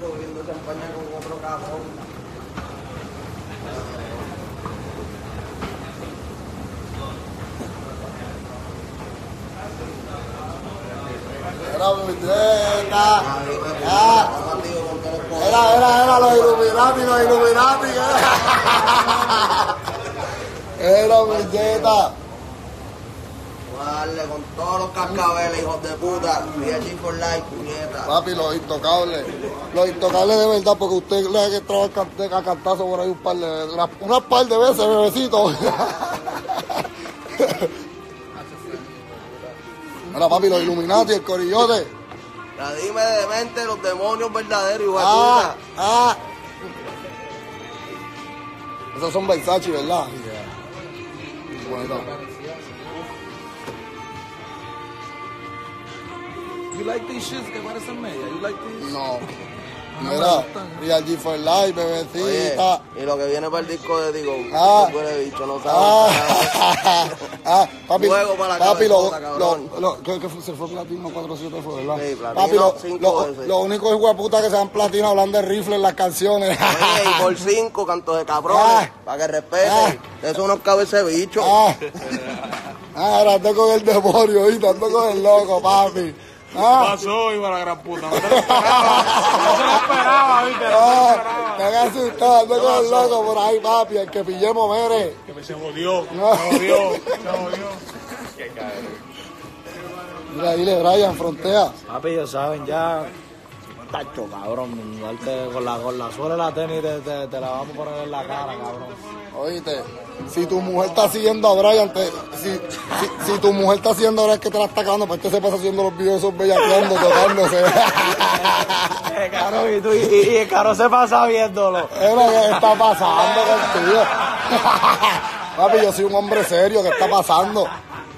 cogiendo champaña con otro cabrón. Era muñeca. Era los Illuminati. Era muñeca. Vamos a darle con todos los cascabeles, hijos de puta. VG for life, puñeta. Papi, los intocables de verdad, porque usted le ha entrado a cantazo por ahí unas par de veces, bebecito. Mira, papi, los Illuminati, el corillote. La dime de demente, los demonios verdaderos, igual puta. Esos son Versace, ¿verdad? Bonito. You like these shits que parecen medias? You like these? No. Mira, VG for life, bebecita. Oye, y lo que viene para el disco de Digo, he dicho, no papi, Luego para la papi, cabezota, se fue platino 4-7 fue, ¿verdad? Sí, platino, papi, lo único hijo de puta que se dan platino hablando de rifle en las canciones. Oye, y por 5 cantos de cabrones, para que respeten. Eso unos cabezas de bicho. Ahora ando con el demonio, ¿viste? Ando con el loco, papi. ¿Qué pasó, hijo de la gran puta? No se lo esperaba, ¿viste? No se lo esperaba. Me han asustado, ando con el loco por ahí, papi. El que pillemos, mere. Que se jodió, se jodió. Qué cabrón. Mira, dile, Brian, frontea. Papi, ellos saben ya. Tacho, cabrón. Con la suela de la tenis te la vamos a poner en la cara, cabrón. Oíste, si tu mujer está siguiendo a Brian, si tu mujer está siguiendo ahora es que te la está cagando, pues este se pasa haciendo los videos esos bellaqueando, tocándose. Claro, y el caro se pasa viéndolo. Es lo que está pasando contigo. Papi, yo soy un hombre serio, ¿qué está pasando?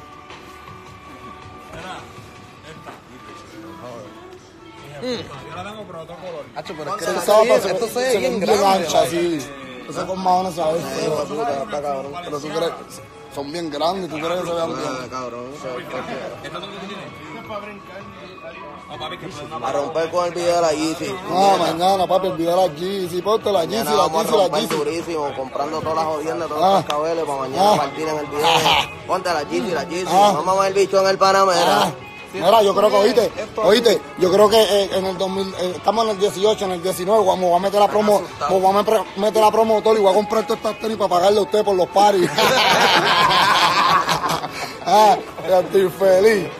Yo la tengo pero otro color. Hacho, pero es Se esto se ve bien grande. ancha, sí. Eso con mahones, ¿sabes? Está cabrón. Pero tú crees, son bien grandes, ¿tú crees que se vean bien? Cabrón. ¿Esto es lo que tú tienes? Para brincar. No, papi, que A romper con el video de la Yeezy. No, mañana, papi, olvida la Yeezy, ponte la Yeezy, la Vamos a Yeezy, la romper Yeezy. durísimo, comprando todas las jodiendas, todos los cascabeles para mañana partir en el video. Ponte la Yeezy. Vamos a ver el bicho en el Panamera. Mira, yo creo que, oíste, yo creo que en el 2000, estamos en el 18, en el 19, me voy a meter la promo, me voy a meter la promotor y voy a comprar todas estas tenis para pagarle a usted por los paris. Ya estoy feliz.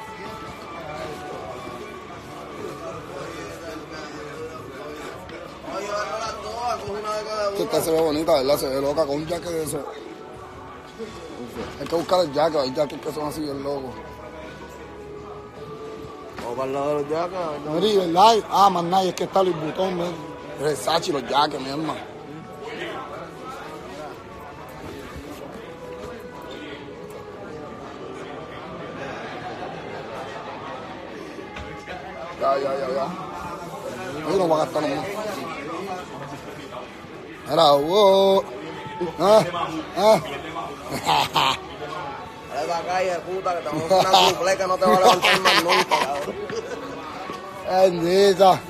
Esta se ve bonita, ¿verdad? Se ve loca con un jacket de eso. Hay que buscar el jacket, hay jackets que son así bien locos. Vamos para el lado de los jackets. Miri, ¿verdad? Más nadie, es que está Luis Butón, ¿ves? Versace, los jackets, mi hermano. Ya. Ahí no va a gastar más. Mira, wow. Dale para acá, hija de puta, que te vamos a hacer una suple que no te va a levantar más nunca, cabrón. Bendita.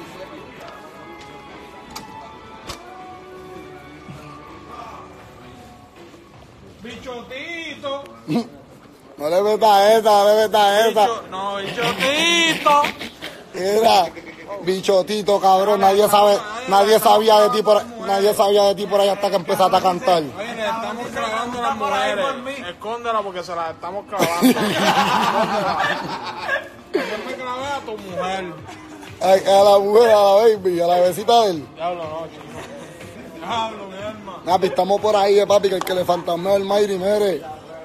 Bichotito. No le metas esa. No, bichotito. Mira, bichotito, cabrón, nadie sabía de ti por ahí hasta que empezaste a cantar. Oye, le estamos clavando a las mujeres. Escóndela porque se las estamos clavando. Escóndela. Yo me clavé a tu mujer. A la mujer, a la baby, a la besita de él. Diablo, no, chico. Diablo, mi alma. Papi, estamos por ahí, papi, que el que le fantasmea el Mayri, mere.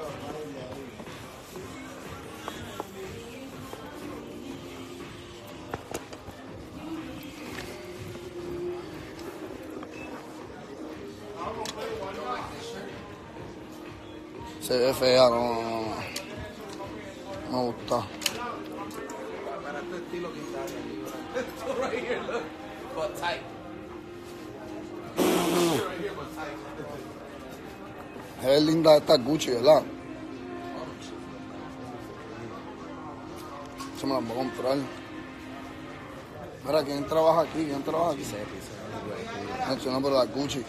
Se ve fea, no me gusta. Es linda esta Gucci, ¿verdad? Eso me la voy a comprar. Mira, ¿quién trabaja aquí? ¿Quién trabaja aquí? No, pero la Gucci.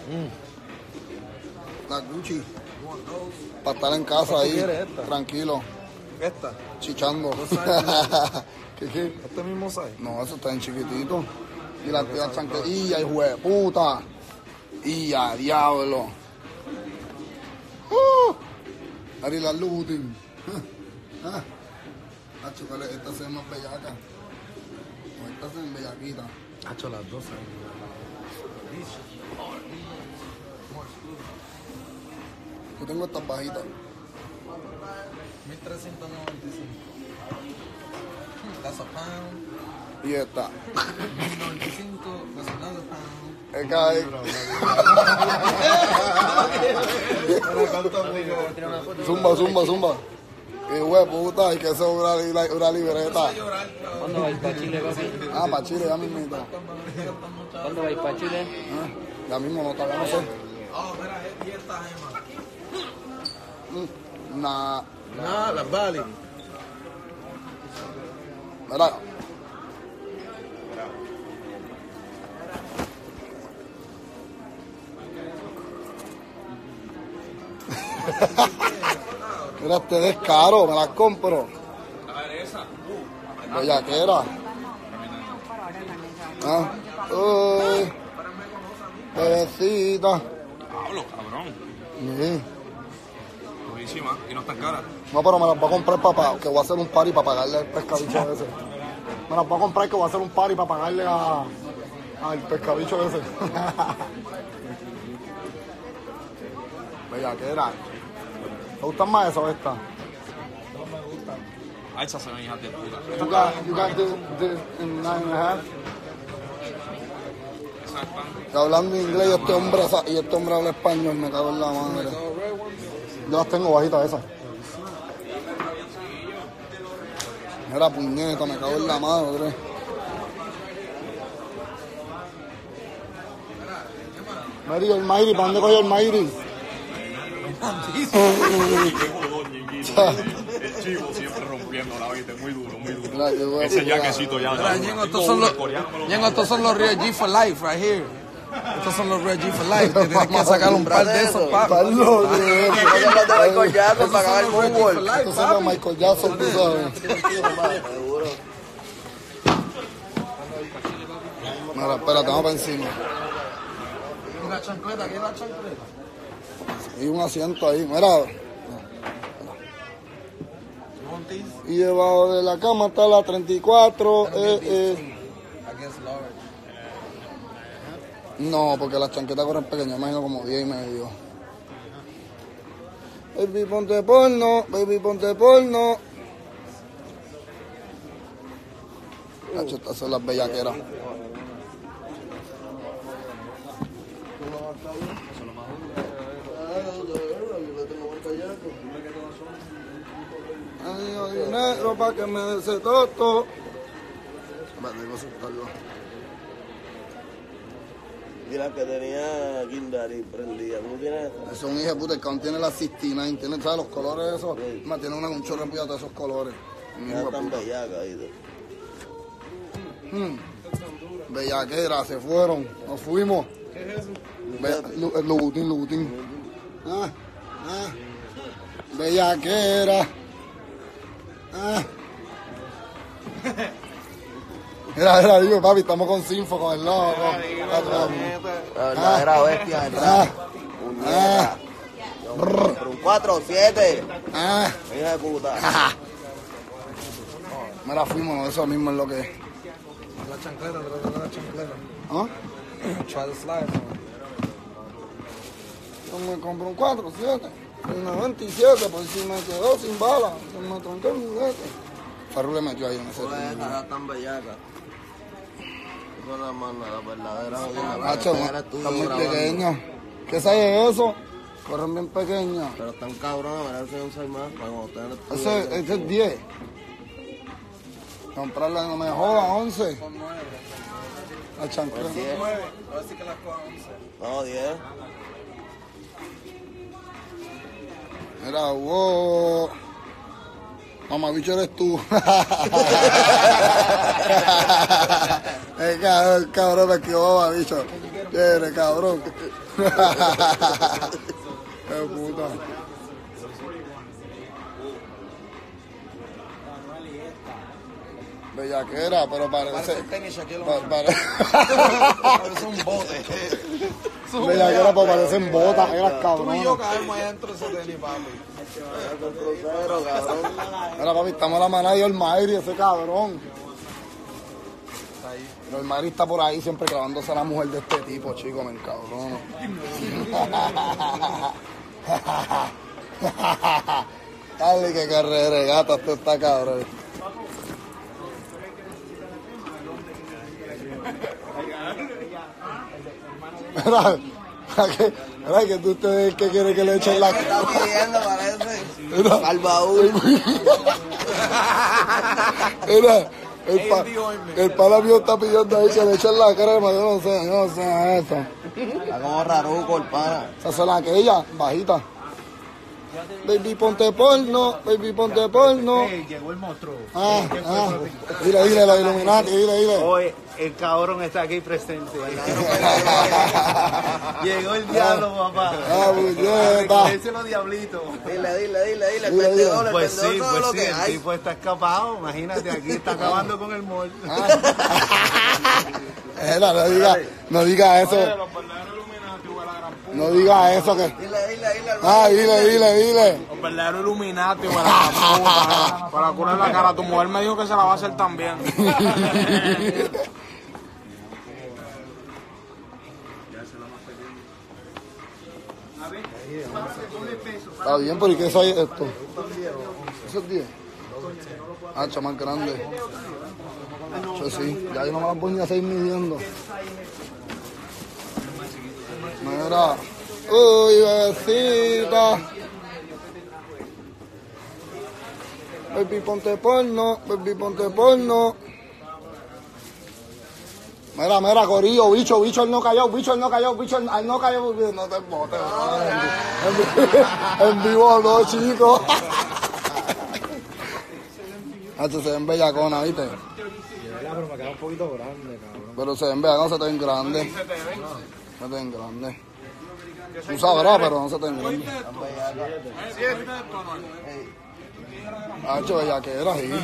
La Gucci. Para estar en casa ahí, tranquilo, Esta. chichando. ¿Qué? Este mismo size. No, eso está en chiquitito. Y la chanquetilla, hijo de puta. Y a diablo. Ari la looting. Hacho, esta se ve más bellaca. O esta se ve bellaquita. Hacho, las dos. Yo tengo estas bajitas. 1395. That's a pound. Y esta. 95, that's another pound. Es que hay. Zumba. Qué hue puta, hay que hacer una libreta. ¿Cuándo vais para Chile, papi? Ah, para Chile, ya mismito. ¿Cuándo vais para Chile? Ya mismo no está, no sé. Oh, mira, y esta gema. Nah, Nada, las Bali. mira. Mira, este descaro, me las compro. Bellaquera. Ah, uy, bebecita. Pablo, cabrón. Sí. Buenísima. Y no es tan cara. No, pero me las voy a comprar para que voy a hacer un party para pagarle al pescabicho ese. Me las voy a comprar que voy a hacer un party para pagarle al pescabicho ese. Bellaquera. ¿Te gustan más eso o esta? Ah, esas se ven hijas de puta. You got this in 9.5. Está hablando inglés y este hombre habla español, me cago en la madre. Yo las tengo bajitas esas. Mira, puñeta, me cago en la madre. Mary, el Mayri, ¿para dónde cogió el Mayri? El chivo siempre rompiendo la vida, muy duro, muy duro. Mira, yo voy a Ese pillar. jaquecito ya. Mira, Ñengo, estos son los Real G for Life, right here. Estos son los Real G for Life. Te tienes que sacar un par de esos, papi. Estás loco, Son los de Michael Jackson para acabar el fútbol. estos son los Michael Jackson, tú sabes. Seguro. Mira, espérate, vamos para encima. Una chancleta, ¿qué es la chancleta? Y un asiento ahí, mira. Y debajo de la cama está la 34. I guess large. No, porque las chanquetas corren pequeñas, imagino como 10 y medio. Baby, ponte porno, baby, ponte porno. Nacho, estas son las bellaqueras. Adiós, dinero pa' que me dé ese toto. Vale, tengo que asustarlo. Y la que tenía Kindari prendida. ¿Tú tienes esa? Es un hijo de puta, el cabrón tiene la 69, tiene, ¿sabes? Los colores esos. Me tiene un chorro de esos colores. Un hijo Ya de tan puta. bellaca ahí. Bellaquera, se fueron, nos fuimos. ¿Qué es eso? El Louboutin. Bellaquera. Mira, digo, papi, estamos con Sinfo, con el loco. La verdadera bestia, ¿verdad? Puñeta. Por un 4 o 7. Hija de puta. Mira, fuimos, eso mismo es lo que es. La chancleta, trata la chancleta. ¿Ah? Try the slide. Yo me compro un 4, 7, un 97, por si me quedó sin bala, se me tronqué el juguete. Farru le metió ahí en ese Pues tiempo. esa tan bellaca. Eso no es más nada, verdadera. Macho, están muy pequeños. ¿Qué sabe eso? Corren bien pequeños. Pero están cabrones, merece un 6 más. Para cuando estén en el Ese es 10. Comprarla no me joda, 11. La chancleta. 10. A ver si que las coja 11. No, 10. Mira, wow. Mamabicho eres tú. Ey, Cabrón, me equivoco, bicho. Quiere, cabrón. Qué puta. Bellaquera, pero parece. Parece un bote. Bellaquera, pero parecen botas, eras Tú y cabrón. yo caemos allá dentro de ese tenis, papi. Crucero, cabrón. Mira, papi, estamos en la manada y el Mayri, ese cabrón. El Mayri está por ahí siempre clavándose a la mujer de este tipo, chico, me encabrono. Dale, qué carrera de gata, esto está cabrón. Mira, que tú ustedes que quiere que le echen la ¿Qué está pidiendo, parece? Mira. Al baúl. Mira, el pana mío está pidiendo ahí que le echen la crema, yo no sé eso. Está como raruco el pana. Esa es la aquella, bajita. Baby, ponte porno, baby, ponte porno. Llegó el monstruo. Dile, los Illuminati, dile. Hoy el cabrón está aquí presente. Llegó el diablo, papá. Bulleta. Ese los diablitos. Dile. El vendedor, Pues sí, todo lo que el hay. tipo está escapado. Imagínate, aquí está acabando con el mall. No diga eso. No diga eso que. Dile. Los verdaderos Illuminati, para la puta, para curar la cara. Tu mujer me dijo que se la va a hacer también. Está bien, pero ¿y qué soy esto? ¿Eso es 10? Hacha, más grande. Yo sí, ya yo no me las voy ni a seguir midiendo. Mira. Uy, bebecita. Baby, ponte porno. Mira, corillo, bicho, él no cayó. No te embotes. En vivo no, chicos. Hacho, se ven bellacona, ¿viste? Pero me queda un poquito grande, cabrón. Pero se ven bellaconas, no se te ven grandes. No te ven grandes. Tú sabrás, pero no se te ven grandes. Hacho, bellaquera, sí.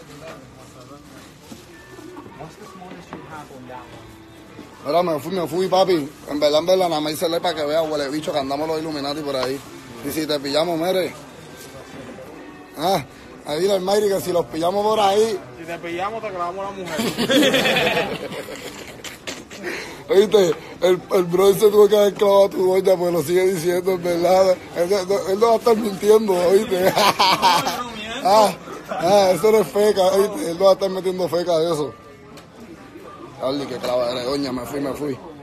Mira, me fui, papi. En verdad, nada más hice para que vea, huele bicho, que andamos los Illuminati por ahí. Y si te pillamos, mire. Ahí dile al Mayri que si los pillamos por ahí. Si te pillamos, te clavamos la mujer. Oíste, el brother se tuvo que haber clavado a tu doña, pues lo sigue diciendo, en verdad. Él no va a estar mintiendo, oíste. Eso no es feca, oíste. Él no va a estar metiendo feca de eso. Dale, que clavadera de doña, me fui.